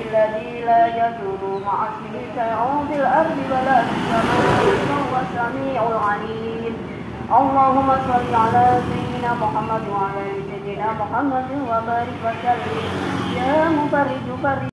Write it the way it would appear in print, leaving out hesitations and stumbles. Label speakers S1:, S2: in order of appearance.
S1: الذي لا يضر مع اسمه شيء في الأرض ولا في السماء وهو السميع العليم. اللهم صل على سيدنا محمد وعلى آل سيدنا محمد وبارك وسلم. يا مفرج فرج